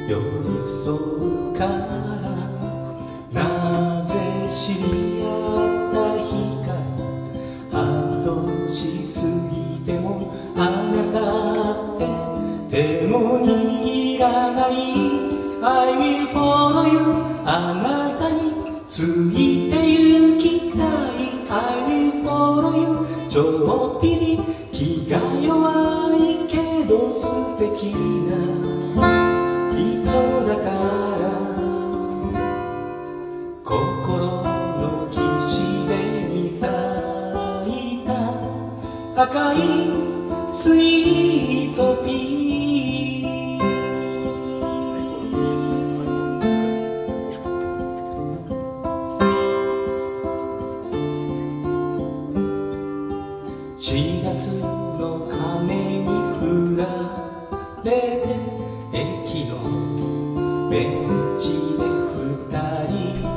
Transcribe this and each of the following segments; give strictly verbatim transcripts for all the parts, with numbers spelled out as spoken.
寄り添うからなぜ知り合った日から半年過ぎてもあなたって手も握らない I will follow you あなたについて行きたい I will follow you ちょっぴり気が弱いけど素敵な人だから心の岸辺に咲いた赤いスイートピーしがつの雨に降られて駅のベンチで二人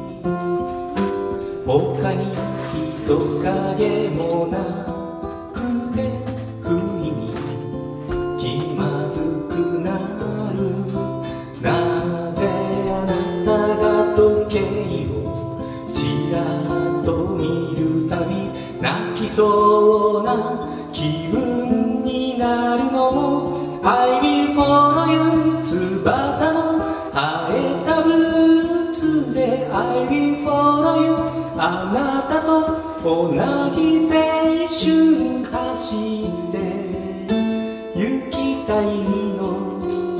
他に人影もなくて不意に気まずくなるなぜあなたが時計をちらっと見るたび泣きそうな気分になるの I will follow you 翼の生えたブーツで I will follow you あなたと同じ青春走って行きたいの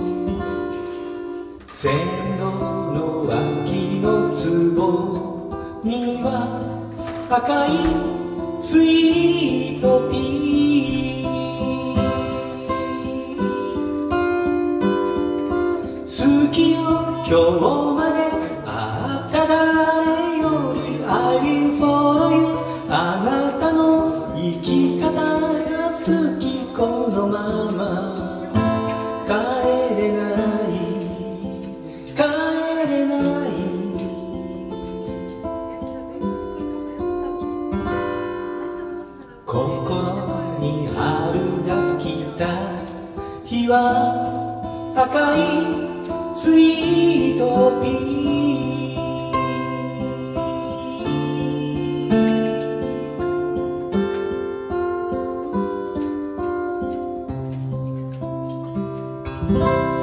線路の脇の壺には赤いスイートピー好きよ今日まで会った誰より I will follow you あなたの生き方が好きこのまま帰れない帰れない心に春が来た日は赤いスイートピー